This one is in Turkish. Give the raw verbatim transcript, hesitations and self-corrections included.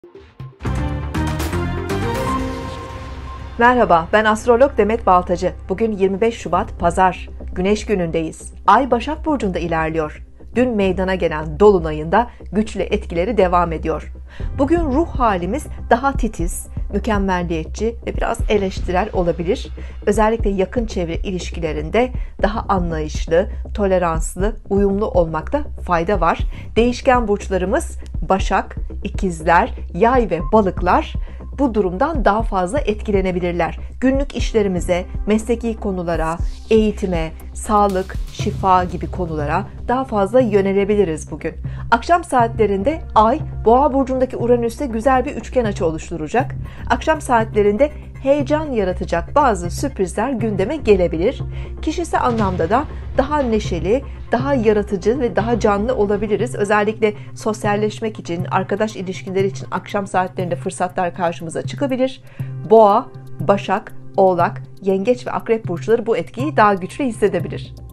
Merhaba, ben astrolog Demet Baltacı. Bugün yirmi beş Şubat Pazar, Güneş günündeyiz. Ay Başak Burcu'nda ilerliyor. Dün meydana gelen Dolunay'ında güçlü etkileri devam ediyor. Bugün ruh halimiz daha titiz, mükemmelliyetçi ve biraz eleştirel olabilir. Özellikle yakın çevre ilişkilerinde daha anlayışlı, toleranslı, uyumlu olmakta fayda var. Değişken burçlarımız Başak, İkizler, Yay ve Balıklar bu durumdan daha fazla etkilenebilirler. Günlük işlerimize, mesleki konulara, eğitime, sağlık, şifa gibi konulara daha fazla yönelebiliriz bugün. Akşam saatlerinde Ay, Boğa burcundaki Uranüs'te güzel bir üçgen açı oluşturacak. Akşam saatlerinde heyecan yaratacak bazı sürprizler gündeme gelebilir. Kişisel anlamda da daha neşeli, daha yaratıcı ve daha canlı olabiliriz. Özellikle sosyalleşmek için, arkadaş ilişkileri için akşam saatlerinde fırsatlar karşımıza çıkabilir. Boğa, Başak, Oğlak, Yengeç ve Akrep burçları bu etkiyi daha güçlü hissedebilir.